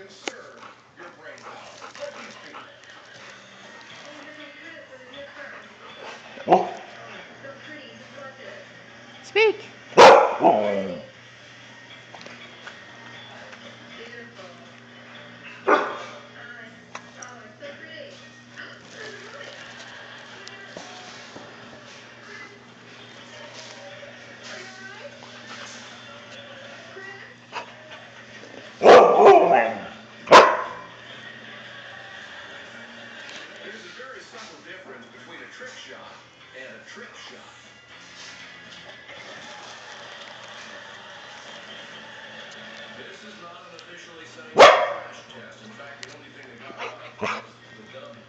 Oh. Speak. Oh. There's a very subtle difference between a trick shot and a trip shot. This is not an officially scientific crash test. In fact, the only thing that got right was the dummy.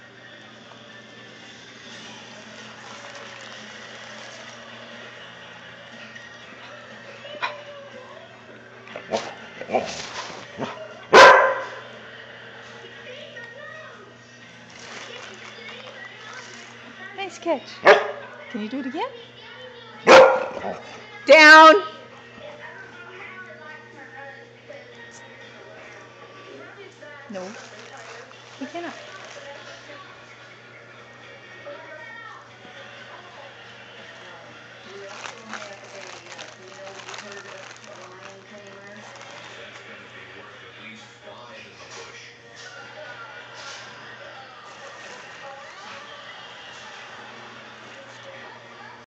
Nice catch. Can you do it again? Down. No, he cannot.